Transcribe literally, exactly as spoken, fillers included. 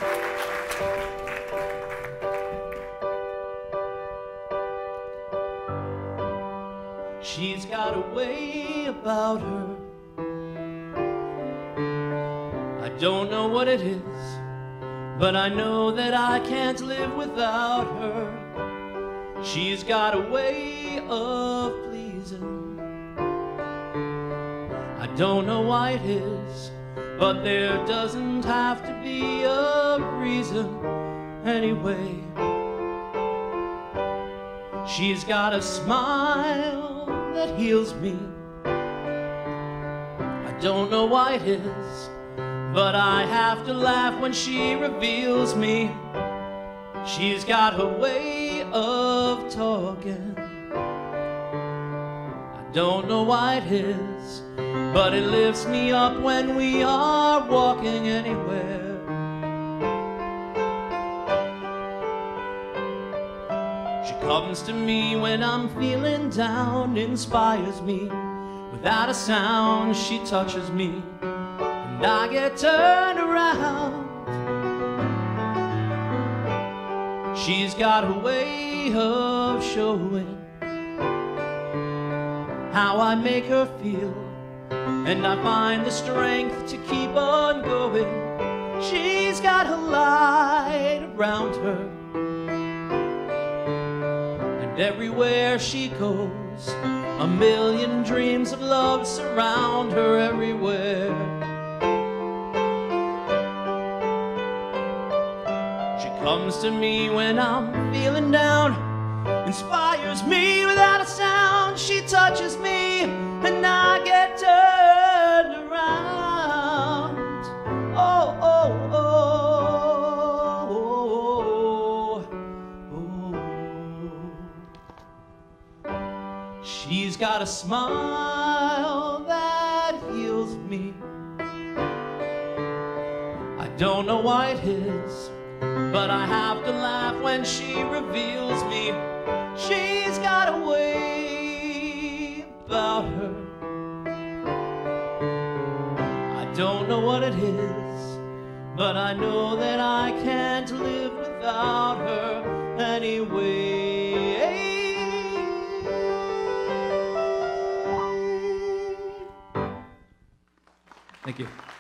She's got a way about her. I don't know what it is, but I know that I can't live without her. She's got a way of pleasing. I don't know why it is, but there doesn't have to be a reason anyway. She's got a smile that heals me. I don't know why it is, but I have to laugh when she reveals me. She's got her way of talking. I don't know why it is, but it lifts me up when we are walking anywhere. She comes to me when I'm feeling down, inspires me. Without a sound, she touches me, and I get turned around. She's got a way of showing how I make her feel, and I find the strength to keep on going. She's got a light around her, and everywhere she goes, a million dreams of love surround her everywhere. She comes to me when I'm feeling down, inspires me without a sound. She touches me and I get turned around. Oh, oh, oh, oh, oh. She's got a smile that heals me. I don't know why it is, but I have to laugh when she reveals me. She's got a way about her. I don't know what it is, but I know that I can't live without her anyway. Thank you.